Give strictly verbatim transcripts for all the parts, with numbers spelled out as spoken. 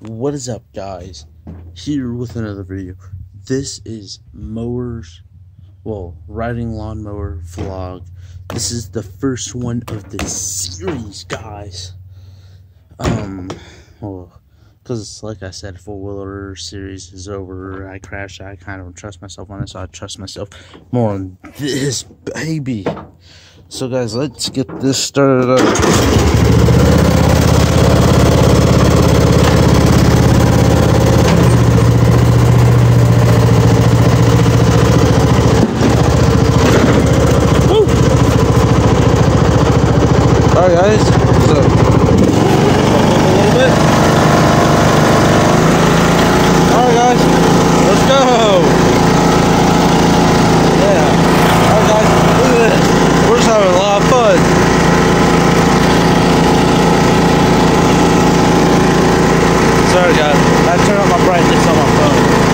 What is up, guys? Here with another video. This is mowers, well, riding lawnmower vlog. This is the first one of the series, guys. Um, well, because like I said, four-wheeler series is over. I crashed. I kind of don't trust myself on it, so I trust myself more on this baby. So, guys, let's get this started up. Alright, guys, so a little bit. Alright, guys, let's go. Yeah. Alright, guys, look at this. We're just having a lot of fun. Sorry, guys, I turned up my brightness on my phone.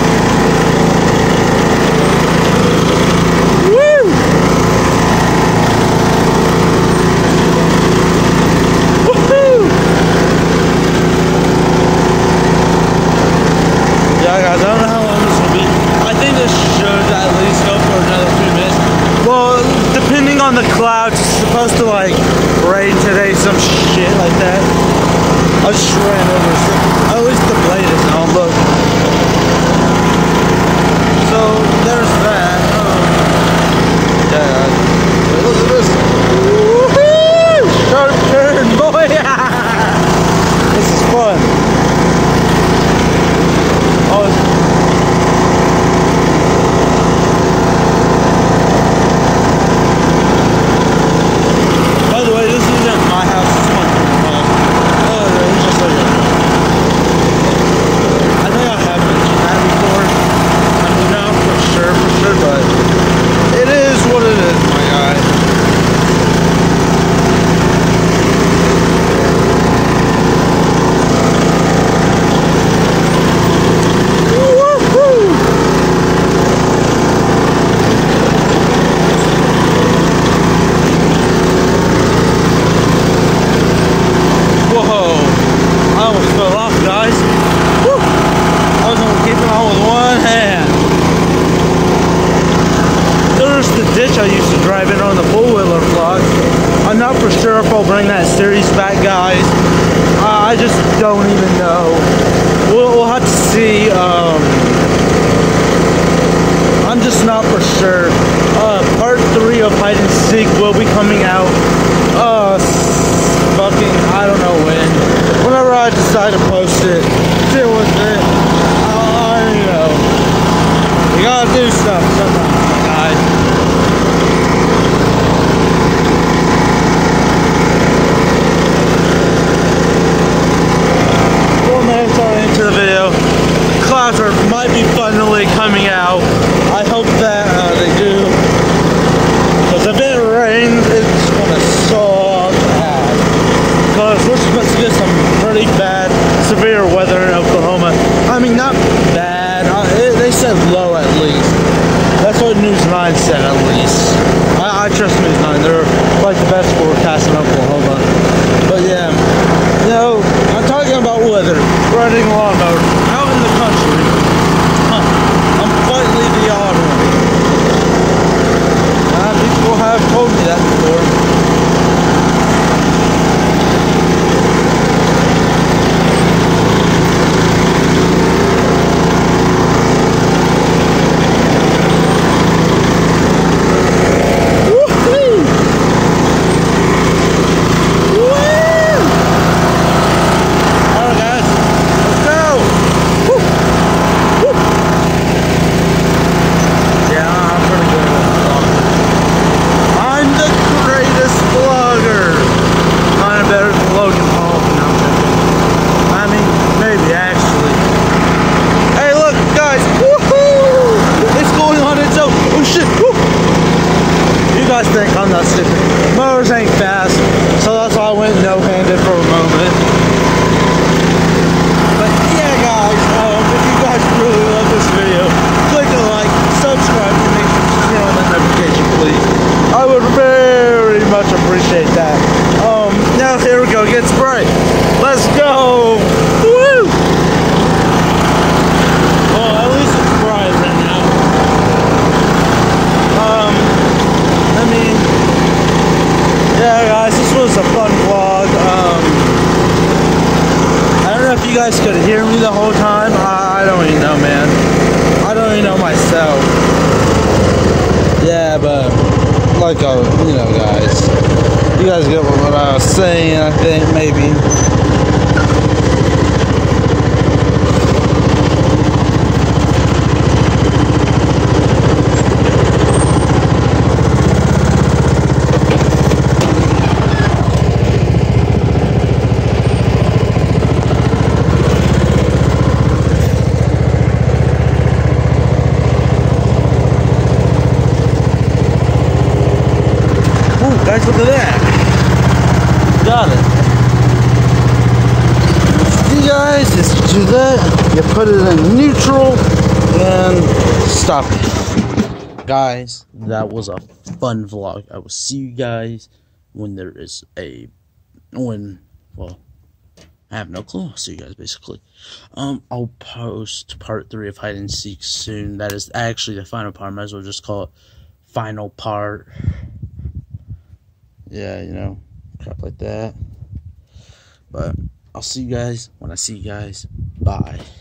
Yeah, guys, I don't know how long this will be. I think this should at least go for another few minutes. Well, depending on the clouds, it's supposed to like rain today, some shit like that. I just ran over some, at least the blade is on, look. So, there's that. Um, yeah, guys. Look at this. Woohoo! Sharp turn, boy! This is fun. Oh, by the way, this isn't my house, this is my grandma's. Oh, it's just like that. I think I have mentioned that before. I'm not for sure, for sure, but it is what it is, my guy. I used to drive in on the four-wheeler vlog. I'm not for sure if I'll bring that series back, guys. Uh, I just don't even know. We'll, we'll have to see. Um, I'm just not for sure. Uh, part three of Hide and Seek will be coming out. Uh, fucking, I don't know when. Whenever I decide to post it, deal with it. Uh, you know, you gotta do stuff sometimes, guys. Might be finally coming out. I hope that uh, they do. Because if it rains, it's gonna suck bad. Because we're supposed to get some pretty bad, severe weather in Oklahoma. I mean, not bad. Uh, it, they said low at least. That's you guys could hear me the whole time. I, I don't even know, man. I don't even know myself. Yeah, but like, uh, you know, guys, you guys get what I was saying. I think maybe. Guys, look at that. Got it. You guys just do that. You put it in neutral and stop it. Guys, that was a fun vlog. I will see you guys when there is a when well I have no clue. I'll see you guys basically. Um I'll post part three of hide and seek soon. That is actually the final part. I might as well just call it final part. Yeah, you know, crap like that. But I'll see you guys when I see you guys. Bye.